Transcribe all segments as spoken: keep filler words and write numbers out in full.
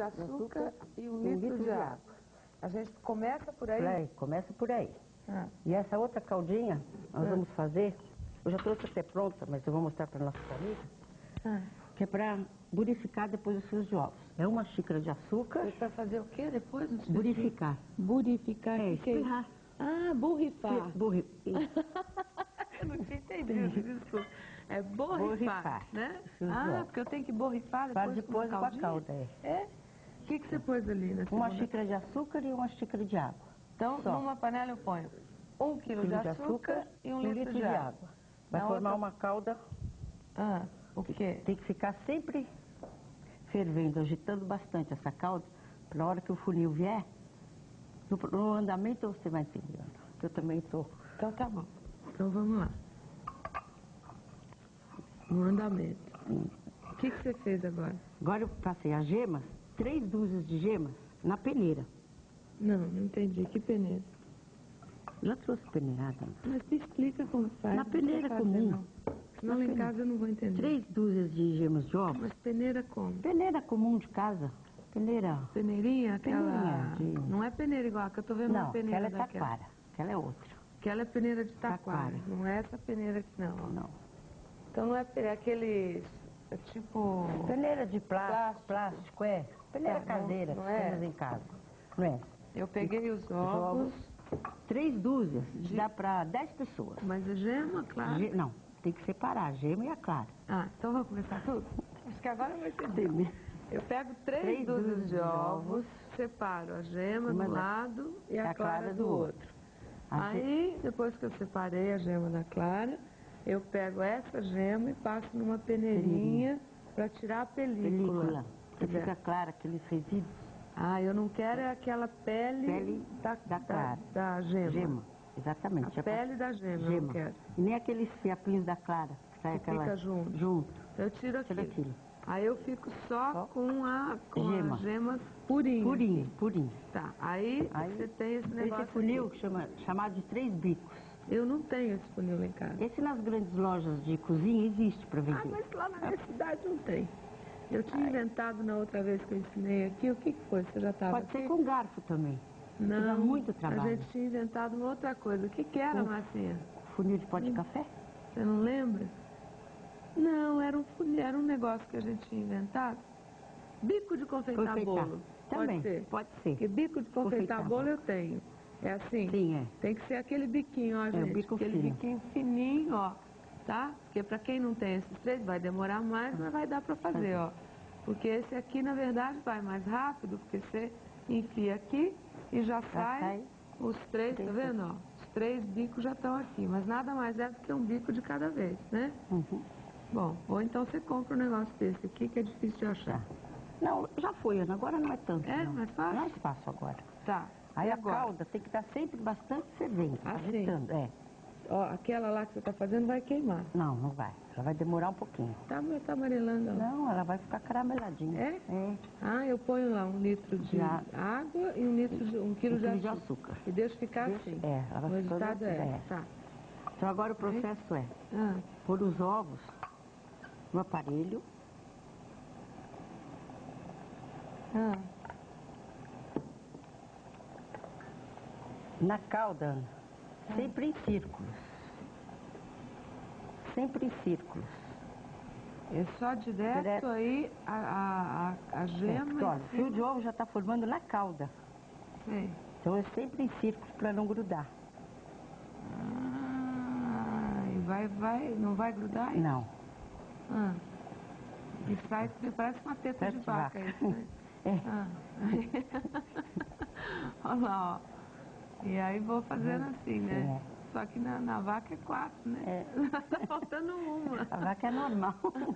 açúcar e um litro de água. A gente começa por aí? Por aí, começa por aí. Ah. E essa outra caldinha, nós Ah. vamos fazer, eu já trouxe até pronta, mas eu vou mostrar para nossas amigas, Ah. que é para burificar depois os fios de ovos. É uma xícara de açúcar. E para fazer o quê depois? Não sei. Burificar. Burificar? É, que que é isso? espirrar. Ah, borrifar. Burri... Eu não tinha entendido, desculpa. É borrifar, Borrifar. né? Fios de Ah, ovos. porque eu tenho que borrifar Faz depois, depois com com uma a calda, é. É? O que, que você pôs ali na Uma segunda? xícara de açúcar e uma xícara de água. Então, Só. numa panela eu ponho um quilo de Quilo açúcar, e um litro, de água. Vai Na formar outra- uma calda. Ah, o quê? Tem que ficar sempre fervendo, agitando bastante essa calda, para a hora que o funil vier, no, no andamento você vai entendendo, que eu também estou. Então tá bom. Então vamos lá. No andamento. O que, que você fez agora? Agora eu passei as gemas, três dúzias de gemas, na peneira. Não, não entendi. Que peneira? Já trouxe peneirada. Mas me explica como faz. Na não peneira sei fazer, comum. Não. Senão Na lá em peneira. casa eu não vou entender. Três dúzias de gemas de ovos. Mas peneira como? Peneira comum de casa. Peneira. Peneirinha? Aquela... Peneirinha de- Não é peneira igual, que eu tô vendo Não, uma peneira aquela é daquela. taquara. Aquela é outra. Aquela é peneira de taquara. Taquara. Não é essa peneira aqui não. ó. Não. Então não é peneira, é aquele... É tipo... Peneira de plástico, Plástico. plástico, é. Peneira Tá, não- caseira, não que é? temos em casa. Não é? Eu peguei os Os ovos, Três dúzias, De- dá para dez pessoas. mas a gema, claro. Ge- Não, tem que separar a gema e a clara. Ah, então vamos começar tudo? Acho que agora vai ser bem. Eu pego três, Três dúzias dúzias de de ovos, ovos, separo a gema uma do da- lado e a, clara, do outro. A ge- Aí, depois que eu separei a gema da clara, eu pego essa gema e passo numa peneirinha para tirar a película. película, que Quer dizer, fica clara, aqueles resíduos. Ah, eu não quero é aquela pele, Pele da, da clara. da, da gema. Gema, exatamente. A pele da gema, eu não Gema. quero. E nem aqueles fiapinhos da clara, que sai Que aquela... fica junto. Junto. Eu tiro Tira aquilo. aquilo. Aí eu fico só, Só com a com gema. as gemas purinhas. Purinho, purinho. Tá, aí, Aí, você tem esse negócio Esse funil aqui. chama, chamado de três bicos. Eu não tenho esse funil lá em casa. Esse nas grandes lojas de cozinha existe para Ah, vender. mas lá na minha cidade não tem. Eu tinha inventado na outra vez que eu ensinei aqui. O que que foi? Você já estava Pode aqui? ser com garfo também. Não, dá muito trabalho. a gente tinha inventado uma outra coisa. O que que era, Com- Marcinha? Funil de pó de café? Você não lembra? Não, era um funil, era um negócio que a gente tinha inventado. Bico de confeitar, Confeitar. bolo. Também, Pode ser? pode ser. Porque bico de confeitar, Confeitar bolo bolo. eu tenho. É assim? Sim, é. Tem que ser aquele biquinho, ó, gente. bico aquele fino. biquinho fininho, ó. Tá? Porque pra quem não tem esses três, vai demorar mais, mas vai dar pra fazer, ó. Porque esse aqui, na verdade, vai mais rápido, porque você enfia aqui e já, sai, sai os três, três tá vendo, ó? Os três bicos já estão aqui, mas nada mais é do que um bico de cada vez, né? Uhum. Bom, ou então você compra um negócio desse aqui que é difícil de achar. Não, já foi, Ana, agora não é tanto. É? não. Mais fácil? Mais fácil agora. Tá. Aí E a agora? calda tem que estar sempre bastante fervente, Assim? agitando. É. Ó, aquela lá que você tá fazendo vai queimar. Não, não vai. Ela vai demorar um pouquinho. Tá, tá amarelando, ó. Não, ela vai ficar carameladinha. É? É. Ah, eu ponho lá um litro de De á- água e um litro de, um quilo Um de, quilo de açúcar. açúcar. E deixa ficar Deixa- assim. é, ela vai o ficando resultado assim, é, é. tá. Então agora o processo é Ah, pôr os ovos no aparelho, ah, na calda, Ana, sempre em círculos. Sempre em círculos. é só direto, Direto. aí a, a, a, a É, gema. porque, olha, em o fio cima. de ovo já está formando na calda. Sei. Então é sempre em círculos para não grudar. Ah, e vai, vai, não vai grudar? isso? Não. Ah. E sai, parece uma teta Teta de de vaca, vaca. isso, né? É. Ah. Olha lá, ó. E aí vou fazendo assim, né? Só que na, na vaca é quatro, né? É. Tá faltando uma. A vaca é normal.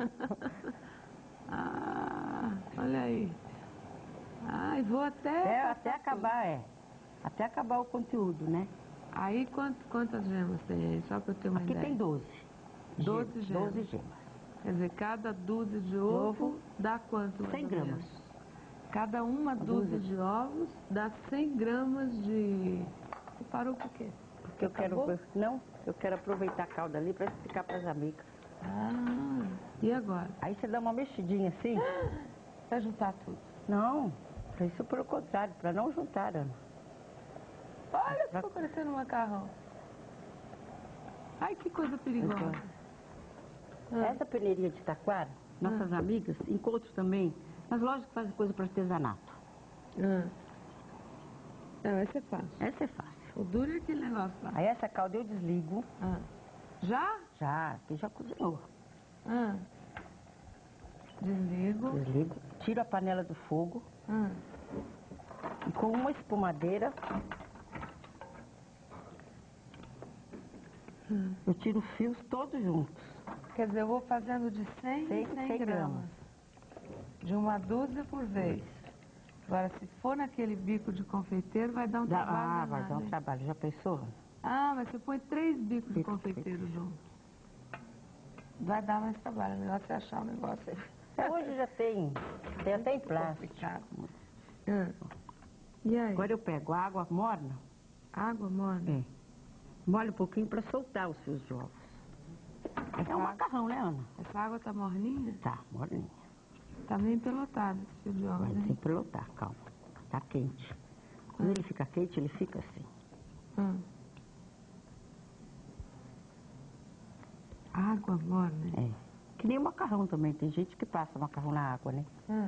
Ah, olha aí. Ah, e vou até... É, passar até tudo. acabar, é. Até acabar o conteúdo, né? Aí quant, quantas gemas tem aí? Só pra eu ter uma Aqui ideia. tem doze. doze Ge- gemas. doze gemas. Quer dizer, cada dúzia de ovo Ovo, dá quanto? mais cem ou gramas. menos? Cada uma dúzia dúzia. de ovos dá cem gramas de... Você parou por quê? Porque eu Acabou? quero... Não, eu quero aproveitar a calda ali para explicar para as amigas. Ah, e agora? Aí você dá uma mexidinha assim, Vai juntar tudo. Não, isso pelo contrário, para não juntar, Ana. Olha, ficou parecendo um macarrão. Ai, que coisa perigosa. Ah. Essa peneirinha de taquara, nossas ah. amigas encontram também nas lojas que fazem coisa para artesanato. Ah. Não, essa é fácil. Essa é fácil. O duro é aquele negócio lá. Aí essa calda eu desligo. Ah. Já? Já, que já cozinhou. Ah. Desligo. Desligo. Tiro a panela do fogo. Ah. E com uma espumadeira, hum. eu tiro os fios todos juntos. Quer dizer, eu vou fazendo de cem em cem gramas. De uma dúzia por vez. Agora, se for naquele bico de confeiteiro, vai dar um Dá, trabalho. Ah, vai dar um trabalho. Já pensou? Ah, mas você põe três bicos de confeiteiro junto. Vai dar mais trabalho. É melhor você achar um negócio aí. É, hoje já tem. Tem até em plástico. Ah. E aí? Agora eu pego água morna. Água morna? É. Molho um pouquinho para soltar os fios de ovos. É um macarrão, né, Ana? Essa água tá morninha? Tá, morninha. Tá meio empelotado esse fio de ovos, Vai né? sem pelotar, calma. Tá quente. Quando ah. ele fica quente, ele fica assim. Ah. Água morna? É. Que nem o macarrão também. Tem gente que passa macarrão na água, né? Ah.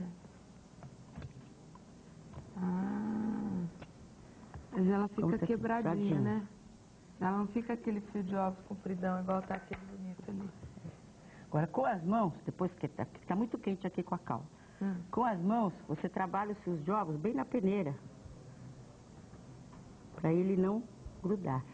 Ah. Mas ela fica quebradinha, né? Ela não fica aquele fio de ovos compridão, igual tá aquele bonito ali. Agora, com as mãos, depois que tá, que tá muito quente aqui com a calda, hum. com as mãos, você trabalha os fios de ovos bem na peneira. Para ele não grudar.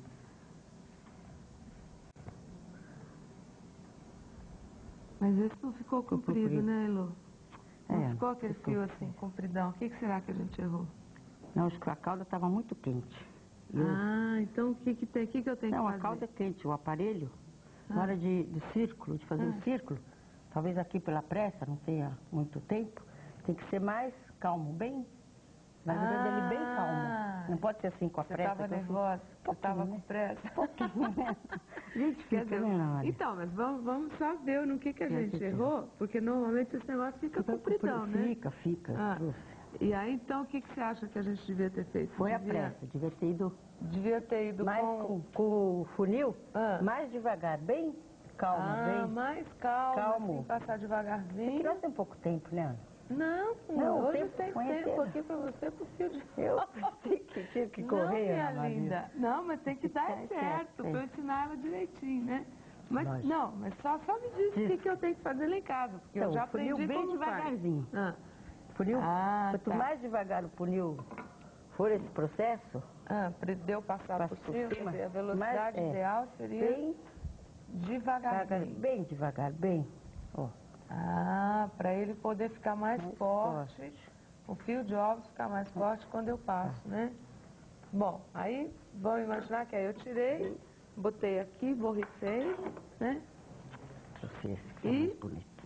Mas esse não ficou comprido, comprido. né, Elô? Não é, ficou aquele ficou fio assim, compridão. O que, que será que a gente errou? Não, acho que a calda estava muito quente. Eu... Ah, então o que, que, tem, que, que eu tenho não, que fazer? Não, a calda é quente. O aparelho, ah. na hora de, de círculo, de fazer ah. um círculo, talvez aqui pela pressa, não tenha muito tempo, tem que ser mais calmo, bem... Na verdade, ah, ele bem calmo. Não pode ser assim com a você pressa. Você estava nervosa? Você estava com pressa? Um pouquinho, né? Gente, fica, dizer, né, então, mas vamos, vamos só ver no que, que a gente, gente errou, porque normalmente esse negócio fica, fica compridão, né? Fica, fica. Ah, e aí, então, o que, que você acha que a gente devia ter feito? Foi devia... a pressa, devia ter ido... Devia ter ido mais com... com, com o funil, ah. mais devagar, bem calmo, ah, bem... mais calmo, calmo. Assim, passar devagarzinho. Porque nós tem pouco tempo, né, Ana? Não, não, hoje tempo, tem tempo inteira. aqui pra você pro fio de eu pensei que tinha que correr, Não, minha linda. Não, mas tem que dar certo, certo pra eu ensinar ela direitinho, né? Mas Lógico. não, mas só, só me diz o que, que eu tenho que fazer lá em casa, porque então, eu já aprendi funil bem como devagarzinho. Ah. Funil, ah, quanto tá. mais devagar o funil for esse processo... Ah, deu passar por cima, por cima, a velocidade mas, ideal é, seria bem devagarzinho. Devagar, bem devagar, bem, ó. Ah, para ele poder ficar mais, mais forte, forte, o fio de ovos ficar mais forte quando eu passo, ah. né? Bom, aí vamos imaginar que aí eu tirei, botei aqui, borrifei, né? Trouxe esse que é mais bonito.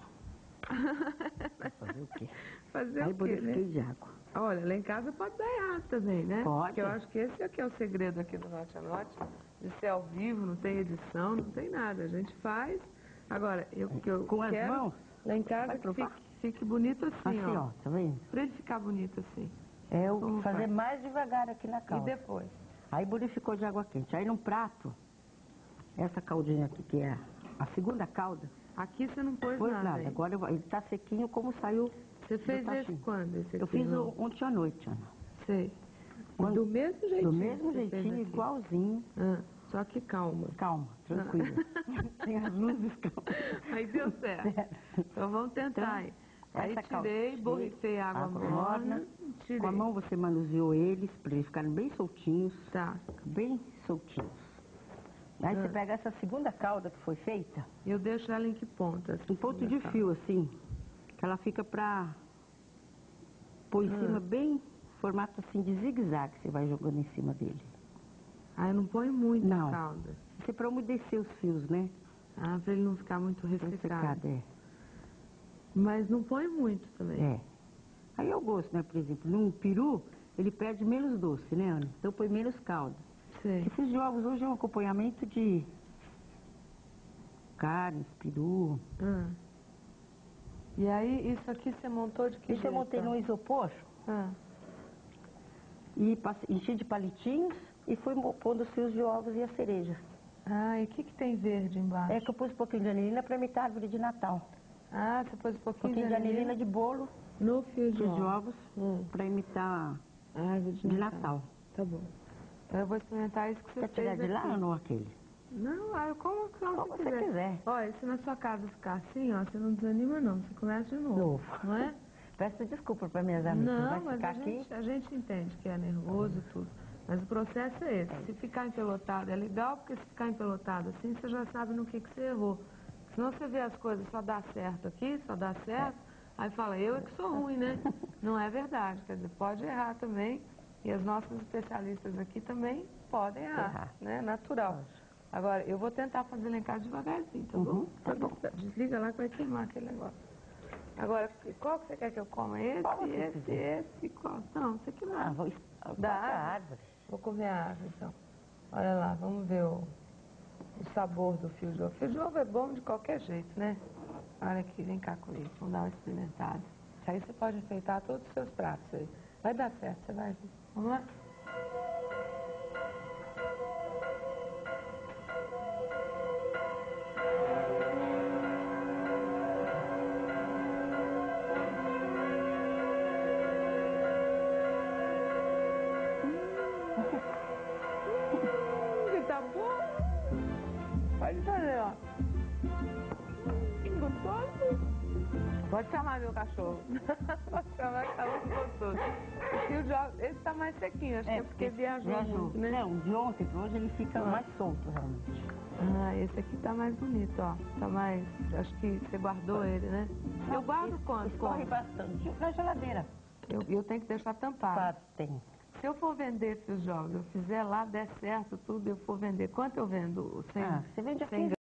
Fazer o quê? Fazer aí o quê, né? de água. Olha, lá em casa pode dar errado também, né? Pode. Porque eu acho que esse aqui é o segredo aqui do Norte a Norte, de ser ao vivo, não tem edição, não tem nada. A gente faz. Agora, eu, que eu Com quero... as mãos? Lá em casa que fique, fique bonito assim, assim, ó. ó, tá vendo? Pra ele ficar bonito assim. É eu Como fazer faz? mais devagar aqui na calda. E depois? Aí burificou de água quente. Aí num prato, essa caldinha aqui, que é a segunda calda. Aqui você não pôs pôs nada. nada. Agora eu, ele tá sequinho como saiu. Você fez esse quando? Esse eu fiz o, ontem à noite, Ana. Sei. Quando, do mesmo jeitinho? Do mesmo jeitinho, igualzinho. Ah. Só que calma. Calma, tranquila. Ah. Tem as luzes calmas. Aí deu certo. certo. Então vamos tentar. Então, aí tirei, borrifei água, água morna. Tirei. Com a mão você manuseou eles para eles ficarem bem soltinhos. Tá. Bem soltinhos. Aí ah. você pega essa segunda calda que foi feita. Eu deixo ela em que ponta? Um ponto de fio, assim. Que ela fica pra pôr em ah. cima bem, formato assim de zigue-zague, você vai jogando em cima dele. Ah, eu não ponho muito não. calda. Isso é pra umedecer os fios, né? Ah, pra ele não ficar muito ressecado. Ressecado, é. Mas não põe muito também. É. Aí eu gosto, né? Por exemplo, num peru, ele perde menos doce, né, Ana? Então põe menos calda. Sei. Esses de ovos hoje é um acompanhamento de carnes, peru. Ah. E aí, isso aqui você montou de que Isso eu jeito? montei num isopor Ah. e passe- enchi de palitinhos e fui mo- pondo os fios de ovos e as cerejas. Ah, e o que, que tem verde embaixo? É que eu pus um pouquinho de anilina para imitar a árvore de Natal. Ah, você pôs um Um pouquinho, pouquinho de anilina de bolo, no fio de fios de ovos. ovos, Hum. para imitar A árvore de, de Natal. Natal. Tá bom. Então eu vou experimentar isso que você Quer fez tirar de lá aqui. ou não aquele? Não, ah, eu como que Como você você quiser. quiser. Olha, se na sua casa ficar assim, ó, você não desanima não, você começa de novo. Novo. Não é? Peço desculpa para minhas amigas. Não, Vai mas ficar a aqui. gente, a gente entende que é nervoso e tudo. Mas o processo é esse. Se ficar empelotado é legal, porque se ficar empelotado assim, você já sabe no que, que você errou. Senão você vê as coisas só dá certo aqui, só dá certo, aí fala, eu é que sou ruim, né? Não é verdade. Quer dizer, pode errar também. E as nossas especialistas aqui também podem errar, Errar. né? Natural. Agora, eu vou tentar fazer lá em casa devagarzinho, tá bom? Uhum, tá bom. Desliga lá que vai queimar aquele negócio. Agora, qual que você quer que eu coma? Esse, Qual você esse, quiser. esse, qual? Não, esse aqui não. Ah, vou... Da Da árvore? árvore. Vou comer a árvore, então. Olha lá, vamos ver o, o sabor do fio de ovo. Fio de ovo é bom de qualquer jeito, né? Olha aqui, vem cá comigo, vamos dar uma experimentada. Aí você pode enfeitar todos os seus pratos aí. Vai dar certo, você vai ver. Vamos lá? Hum, tá bom. Pode fazer, ó. Hum, gostoso. Pode chamar meu cachorro. Pode chamar que tá muito gostoso. O fio de ovo, esse tá mais sequinho, acho que é porque viajou muito, né? Não, de ontem para hoje ele fica Ah. mais solto, realmente. Ah, esse aqui tá mais bonito, ó. Tá mais, acho que você guardou ele, né? Eu guardo quanto? Escorre Como? bastante. Na geladeira. Eu, eu tenho que deixar tampado. Claro, tem. Se eu for vender fios de ovos, eu fizer lá, der certo tudo, eu for vender, quanto eu vendo? Sem, Ah, você vende a sem quinze